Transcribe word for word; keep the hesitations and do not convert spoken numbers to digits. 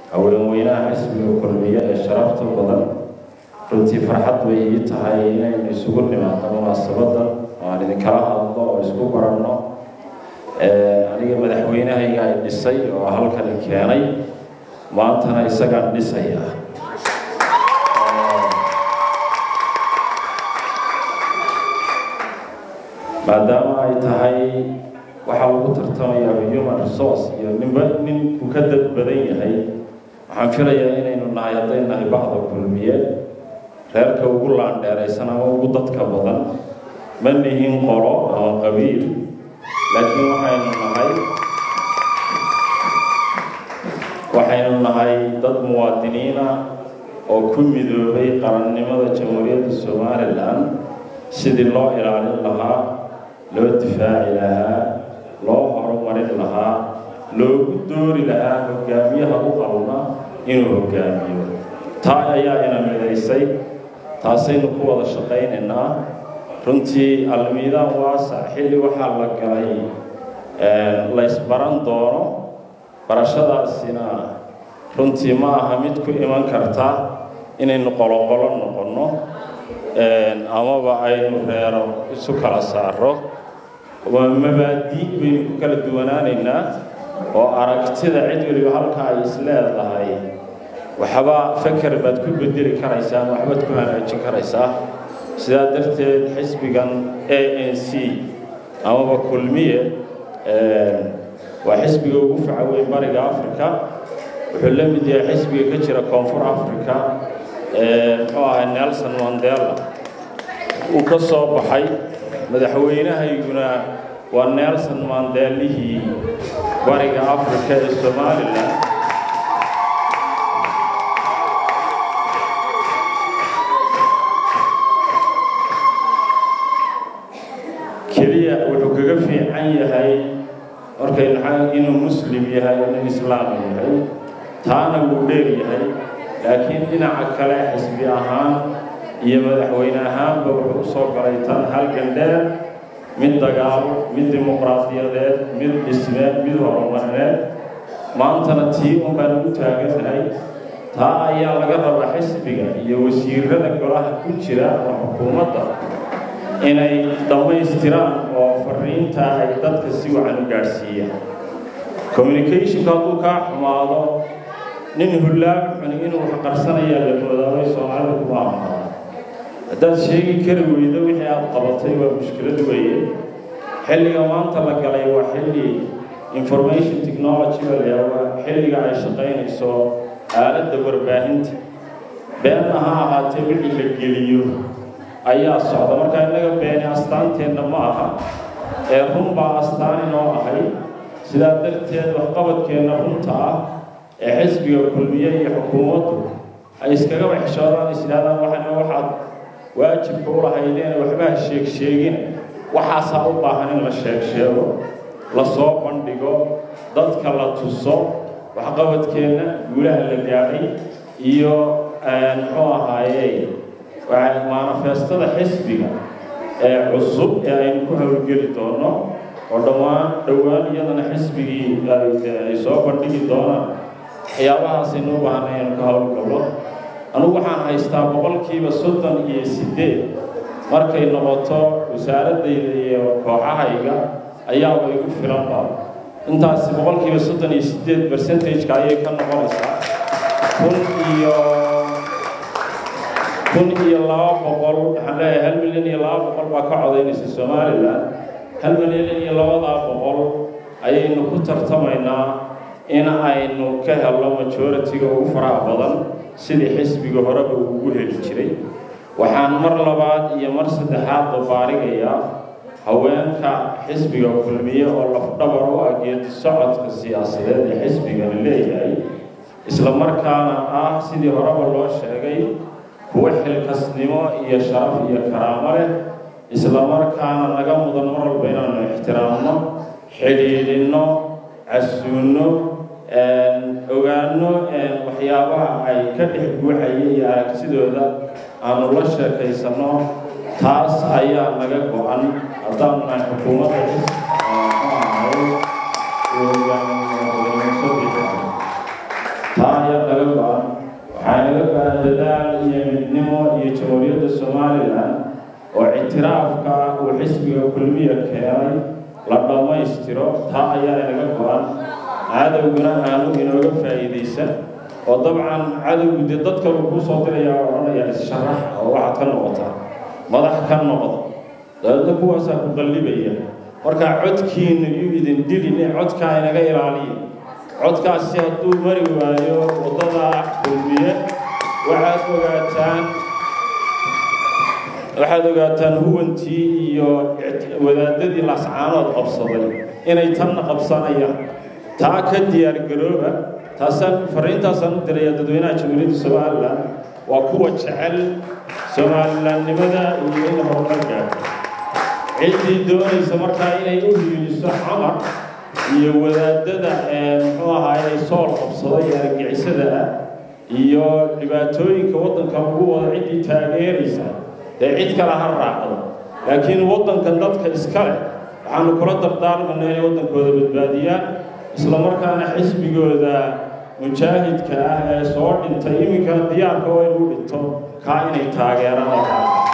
haweenweynaha xisbiga kulmiye ee sharafta badan runtii farxad bay ii tahay inaynu isugu nimaadno munaasabadda aan idinkala hadlo oo isku baranno aniga madaxweynahayga ay dhisay oo halkan keenay maantana isagaan dhisaya maadaama ay tahay waxaa lagu tartamayaa human resource iyo ninba ninku ka dad badan yahay waxaan filayaa inaynu nahay hadday nahay bacda kulmiye reerka ugu laandheeraysan ama ugu dadka badan ma nihin qolo ama qabiil laakiin waxaynu nahay waxaynu nahay dad muwaadiniina oo ku midoobay qarannimada jamhuuriyadda Somaliland sidii loo ilaalin lahaa loo difaaci lahaa loo horumarin lahaa loogu doori lahaa hogaamiyaha u qalma inuu hogaamiyo taa ayaa ina midaysay taasaynu ku wada shaqaynaynaa runtii almiidaan waasac xilli waxaa la galay la isbaran doono barashadaasina runtii ma aha mid ku iman karta inaynu qoloqolo noqonno amaba aynu reero isu kala saaro waa mabaadii baynu ku kala duwanaanaynaa oo aragtida cid waliba halka ay isleedahay waxba fakar baad ku bedeli karaysaa waxbaad ku hagaajin karaysaa sidaa darteed xisbigan A N C amaba kulmiye waa xisbiga ugu faca weyn bariga Afrika wuxuu la mid yahay xisbiga ka jira koonfur Afrika muxuu ahaa Nelson Mandela uu ka soo baxay madaxweynahayguna waa Nelson Mandelihii bariga Afrika ee Somaliland keliya wuxuu kaga fiican yahay markay naxay inuu muslim yahay inuu islaam yahay taana wuu dheer yahay laakiin dhinaca kale xisbi ahaan iyo madaxweyne ahaanba wuxuu soo galay tan halkan dheer mid dagaal mid dimuqraadiyadeed mid dhismeed mid horumarineed maantana tii un baan u taaganahay taa ayaa laga rabaa xisbiga iyo wasiirada golaha ku jira oo xukuumadda inay dhammaystiraan oo fariinta ay dadka si wacan u gaarsiiyaan communication-ka hadduu kaa xumaado nin hulaag xun inuu wax qarsanaya la moodaabay Soomaalidu kuma ammaan haddaad sheegi kari weydo wixii aad qabatay waa mushkilad weeye xilliga maanta la galay waa xilli information technology waa xilliga ay shaqaynayso aaladda warbaahinta beenna ha ahaatee wixii la geliyo ayaa socda marka inaga beeni astaanteenna ma aha ee run baa astaan inoo ahay sidaa darteed waxqabadkeenna runta ah ee xisbiga kulmiye iyo xukuumaddu ay iskaga waxshoodaan islaadaan waxana waxaad waajibka u lahaydeen waxba sheeg sheegin waxaasaa u baahan in la sheeg sheego la soo bandhigo dadka la tuso waxqabadkeenna guulaha la gaadhay iyo muxuu ahaayey waxay manifestada xisbiga ee cusub ee aynu ku hawlgeli doono oo dhammaan dhowaan iyadana xisbigii ay soo bandhigi doonaan waxyaabahaasaynu u baahanay inaynu ka hawlgallo anugu waxaan haystaa boqolkiiba soddon iyo siddeed markay noqoto wasaaradayda iyo kooxahayga ayaaba igu filanba intaasi boqolkiiba soddon iyo siddeed percentage-ka ayay ka noqonaysaa kun iyo kun iyo laba boqol waxaan leeyahay hal milyan iyo laba boqol baa ka codaynaysa Somaliland hal milyan iyo labadaa boqol ayaynu ku tartamaynaa in aynu ka helno majority-ga ugu faraha badan sidii xisbiga horeba ugu heli jiray waxaan mar labaad iyo mar saddexaad baarigayaa haweenka xisbiga kulmiye oo lafdhabar u ah geedi socodka siyaasadeed ee xisbigani leeyahay isla markaana ah sidii horeba loo sheegay kuwa xilkasnimo iyo sharaf iyo karaamo leh isla markaana naga mudan mar walba inaanu ixtiraamno xidhiidhinno casuunno ogaano waxyaabaha ay ka dhex guuxaya iyo aragtidooda aanu la sheekaysanno taas ayaa naga go-an haddaan nahay xukuumadda taaya laga go'an waxaa laga go'an dadaal iyo midnimo iyo jamhuuriyadda Soomaaliland oo ictiraafka uu xisbiga kulmiye keenay la dhammaystiro taa ayaa laga go'an cadawguna aanu inooga faa'iideysan oo dabcan cadawgu dee dadka lagu soo dirayaa oo odhanaya is-sharax oo waxaad ka noqotaa madax ka noqdo dadka kuwaasaa ku qallibaya marka codkiina iyo idin dilin codkaa inaga ilaaliya codkaasi hadduu mari waayo waddada kulmiye waxaad ogaataan waxaad ogaataan huwantii iyo wadaadadii lascaanood qabsaday inay tanna qabsanayaan taa ka diyaar garooba taasaan fariintaasaan u diraya dadweynaha jamhuuriyadda Soomaaliland waa kuwa jecel Soomaalilandnimada iyo in horumar gaarto ciddii doonaysa markaa inay u hiiliso xamar iyo wadaadada muxuu ahaayey sool qabsaday argagixisada ah iyo dhibaatooyinka waddanka ugu wada ciddii taageeraysa dee cid kale ha raacdo laakiin waddankan dadka iska leh waxaanu kula dardaarmanaa inay waddankooda badbaadiyaan isla markaana xisbigooda mujaahidka ah ee soo dhintay iminka diyaarka oo inuu dhinto kaa inay taageeraan